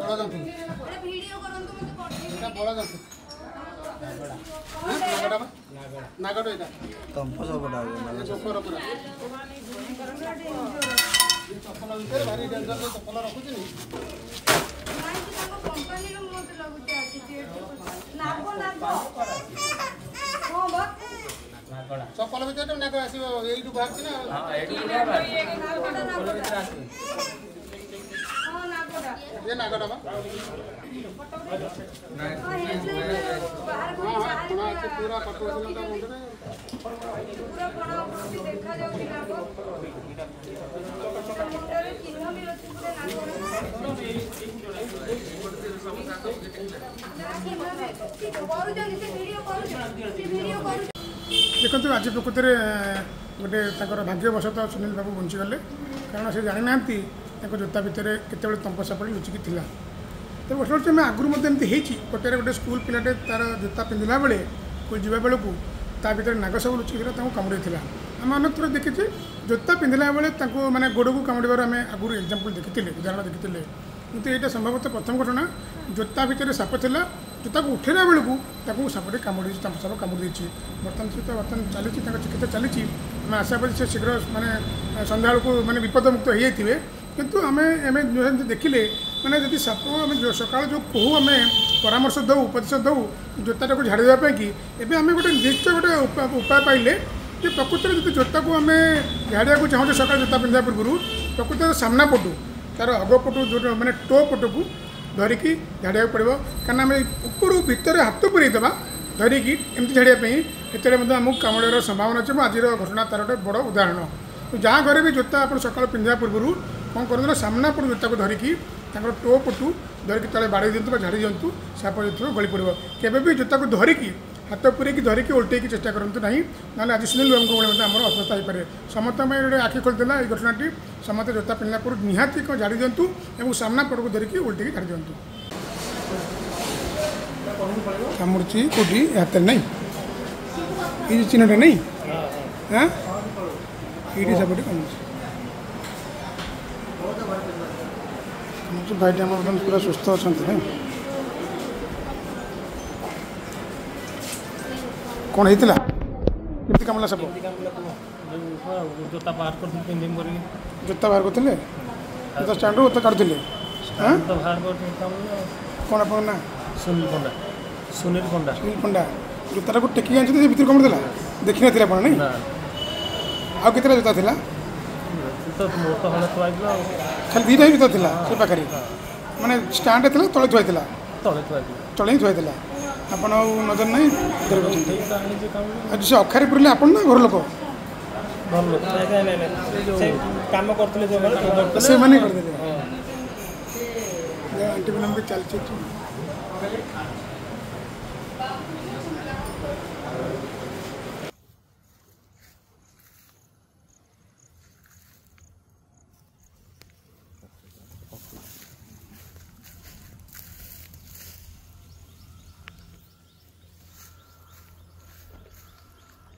बड़ा जंतु वीडियो करंतु मते पठे एटा बड़ा जंतु नागड़ा नागड़ा एटा तंप सबटा गोपर पूरा चप्पल भीतर भारी डेंजर चप्पल रखुछ नि नाइ ताको कंपनी रो मते लागुछ आसी नागो नागो हां बा चप्पल भीतर तो नागो आसीबो एइटु बाहरछि ना हां एइटु नागोटा आसी ये नागड़ा बा पूरा पटो पूरा बड़ा भी देखा जाउछि नागो चिन्ह भी अछि पूरे नागो देखो आज प्रकृति में गोटे भाग्य बसत सुनील बाबू बंचीगले कारण से जानी ना जोता भितर केत तंप सापड़ी लुचिकी थी तो वर्ष आम आगुरी एमती गोटे गोटे स्कूल पिलाटे तार जोता पिंधला बेले स्कूल जावा बेलू ता भर नाग सब लुचिकी कामुड़ी आम अनेक थर देखी जोता पिंधला बेले माने गोड़ को कामुड़ार आम आगुरी एग्जाम्पल देखी उदाहरण देखी किंतु यहाँ संभवतः प्रथम घटना जोता भितर साप था जोता को उठेला बेलू सापटे कामुड़ी तंप साप कामुड़ी बर्तमान सहित बर्तमान चली चिकित्सा चली आम आशा करी से शीघ्र माने सन्ध्या को माने विपदमुक्त हो जाइए किंतु आम एम देखिले मैंने जब साप आम सका जो कहू आम परामर्श दौ उपदेश दौ जोता को झाड़ीदेवाई कि एवं आम गोटे निर्दिष्ट गोटे उपाय पाइले कि प्रकृति में जो जोता को आम झाड़िया चाहूँ सका जोता पिंधा पूर्व प्रकृति सामना पटू तार अगपटू जो मैंने टो पटू को धरिकी झाड़िया पड़ो कारण आम ऊपर भितर हाथ पूरेदेवा धरिकी एमती झाड़ियापी एत आमको कामुड़ार संभावना अच्छे आज घटना तार गोटे बड़ उदाहरण जहाँ घरे भी जोता आप सका पिंधा पूर्व कौन कर सामना पटू जोता को धरिकी टो पटू धरिकी तले बाड़े दिंतु झाड़ी दिंतु साप जो गली पड़ो केवे भी जोता को धरिकी हाथ पूरे धरिकी उल्टेकी चेष्टा करूँ ना ना आज सुनील बाबू भाई आम अस्वस्थ हो पाए समस्त गोटे आखि खोलदेला ये घटनाटी समस्त जोता पिंधला पूर्व निहाती कौन झाड़ी दिंतु और सामना पट को धरिकी उल्टेकी झाड़ी दिंतु कामुड़ी कौटी हाथ नहीं ये चिन्हटा नहीं हाँ ये सापटे कामुड़ी भाईटा बर्तमान पूरा सुस्थ अच्छा ना कौन होता केमती कामुला साप जोता बाहर कर जोता बाहर करते जोता स्टाण्ड जोता काटुले कौन आप ना सुनील पंडा सुनील पंडा सुनील पंडा जोता को टेक आनी भर कम देला देखी ना आप नहीं आउ के जोता था खाली दीटा ही जोता था से पाखे माने स्टाण्ड थी तले थुआई तले ही थुआई आपन नजर नहीं आज से अखारी पुरले आप ना घर लोक काम करते से माने करदे आंटी भी चलती